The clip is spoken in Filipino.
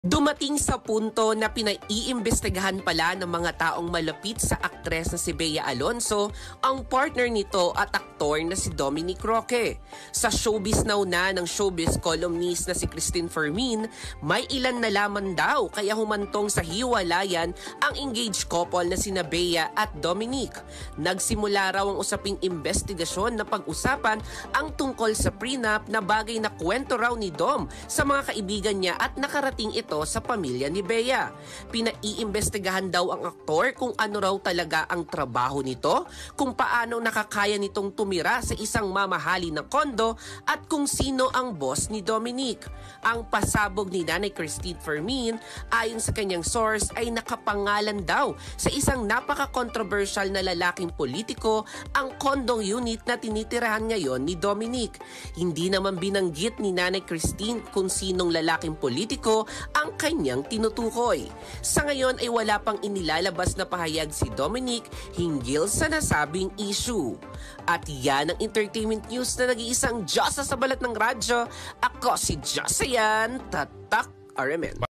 Dumating sa punto na pinaiimbestigahan pala ng mga taong malapit sa aktres na si Bea Alonzo ang partner nito at aktor na si Dominic Roque. Sa Showbiz Now na ng showbiz columnist na si Christine Fermin, may ilan na laman daw kaya humantong sa hiwalayan ang engaged couple na sina Bea at Dominic. Nagsimula raw ang usaping investigasyon na pag-usapan ang tungkol sa prenup na bagay na kwento raw ni Dom sa mga kaibigan niya at nakarating ito sa pamilya ni Bea. Pinaiimbestigahan daw ang aktor kung ano raw talaga ang trabaho nito, kung paano nakakaya nitong tumira sa isang mamahali na kondo at kung sino ang boss ni Dominic. Ang pasabog ni Nanay Christine Fermin ayon sa kanyang source ay nakapangalan daw sa isang napaka-controversial na lalaking politiko ang kondong unit na tinitirahan ngayon ni Dominic. Hindi naman binanggit ni Nanay Christine kung sinong lalaking politiko ang kanyang tinutukoy. Sa ngayon ay wala pang inilalabas na pahayag si Dominic hinggil sa nasabing issue. At yan ang entertainment news na nag-iisang Diyosa sa balat ng radyo. Ako si Josayan Tatak RMN.